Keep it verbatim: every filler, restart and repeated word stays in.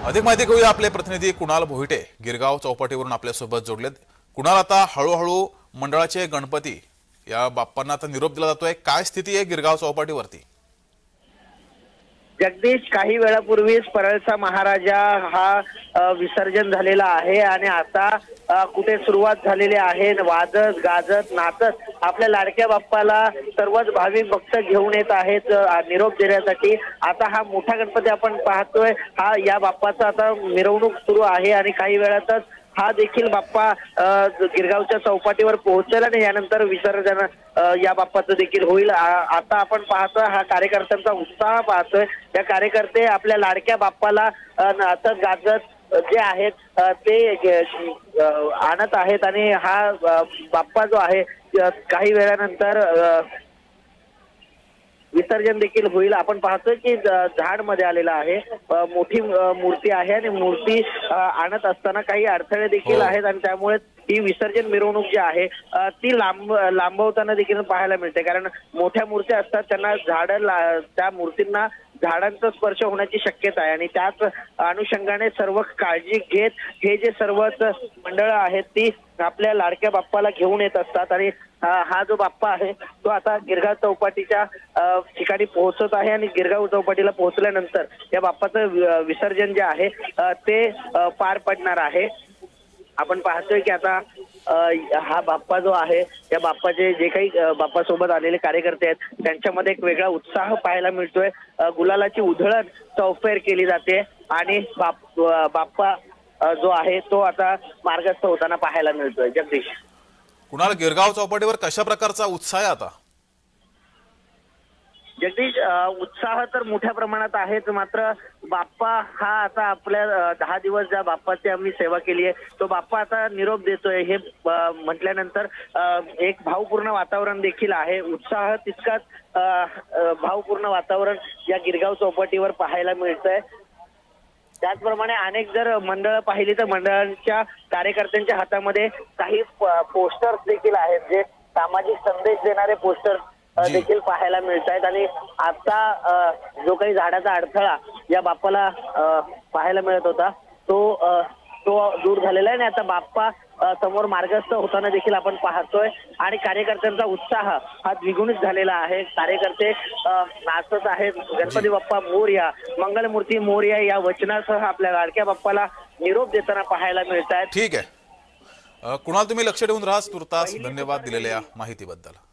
अधिक माहिती घेऊया आपले प्रतिनिधी कुणाल भोईटे गिरगाव चौपाटीवरून आपल्यासोबत जोडलेत। कुणाल, आता हळूहळू मंडळाचे गणपती या बाप्पांना आता निरोप दिला जातोय, काय स्थिती आहे गिरगाव चौपाटीवरती? जगदीश, काही वेळापूर्वीच परळचा महाराजा हा विसर्जन झालेला आहे आणि आता कुठे सुरुवात झालेली आहे। वाजत गाजत नाचत आपल्या लाडक्या बाप्पाला सर्वच भाविक भक्त घेऊन येत आहेत निरोप देण्यासाठी। आता हा मोठा गणपती आपण पाहतोय, हा या बाप्पाचा आता मिरवणूक सुरू आहे आणि काही वेळातच हा देखील बाप्पा गिरगावच्या चौपाटीवर पोहोचेल आणि यानंतर विसर्जन या बाप्पाचं देखील होईल। आता आपण पाहतोय हा कार्यकर्त्यांचा उत्साह पाहतोय। या कार्यकर्ते आपल्या लाडक्या बाप्पाला नाचत गाजत जे आहेत ते आणत आहेत आणि हा बाप्पा जो आहे काही वेळानंतर विसर्जन देखील होईल। आपण पाहतोय की झाड मध्ये आलेला आहे, मोठी मूर्ती आहे आणि मूर्ती आणत असताना काही अडथळे देखील आहेत आणि त्यामुळे ही विसर्जन मिरवणूक जी आहे ती लांब लांबवताना देखील पाहायला मिळते। कारण मोठ्या मूर्त्या असतात त्यांना झाड त्या मूर्तींना झाडांचा स्पर्श होण्याची शक्यता आहे आणि त्याच अनुषंगाने सर्व काळजी घेत हे जे सर्वच मंडळ आहेत ती आपल्या लाडक्या बाप्पाला घेऊन येत असतात आणि हा जो बाप्पा आहे तो आता गिरगाव चौपाटीच्या ठिकाणी पोहोचत आहे आणि गिरगाव चौपाटीला पोहोचल्यानंतर या बाप्पाचं विसर्जन जे आहे ते पार पडणार आहे। आपण पाहतोय की आता हा बाप्पा जो आहे या बाप्पाचे जे काही बाप्पा सोबत आलेले कार्यकर्ते आहेत त्यांच्यामध्ये एक वेगळा उत्साह पाहायला मिळतोय। गुलालाची उधळण चौफेर केली जाते आणि बाप बाप्पा जो आहे तो आता मार्गस्थ होताना पाहायला मिळतोय। जगदीश, कुणाल, गिरगाव चौपाटीवर कशा प्रकारचा उत्साह आहे आता? जगदीश, उत्साह तर मोठ्या प्रमाणात आहेच, मात्र बाप्पा हा आता आपल्या दहा दिवस ज्या बाप्पाची आम्ही सेवा केली आहे तो बाप्पा आता निरोप देतोय हे म्हटल्यानंतर एक भावपूर्ण वातावरण देखील आहे। उत्साह तितकाच भावपूर्ण वातावरण या गिरगाव चौपाटीवर पाहायला मिळतंय। त्याचप्रमाणे अनेक जर मंडळ पाहिली तर मंडळांच्या कार्यकर्त्यांच्या हातामध्ये काही पोस्टर्स देखील आहेत, जे सामाजिक संदेश देणारे पोस्टर्स देखील पाहायला मिळत आहेत आणि आता जो काही झाडाचा अडथळा या बाप्पाला पाहायला मिळत होता तो तो दूर झालेला आहे आणि आता बाप्पा समोर मार्गस्थ होताना देखील आपण पाहतोय आणि कार्यकर्त्यांचा उत्साह हा द्विगुणित झालेला आहे। कार्यकर्ते नाचत आहेत, गणपती बाप्पा मोरया, मंगलमूर्ती मोरया या वचनासह आपल्या लाडक्या बाप्पाला निरोप देताना पाहायला मिळत आहेत। ठीक आहे कुणाल, तुम्ही लक्ष ठेवून राहा तुर्तास। धन्यवाद दिलेल्या माहितीबद्दल।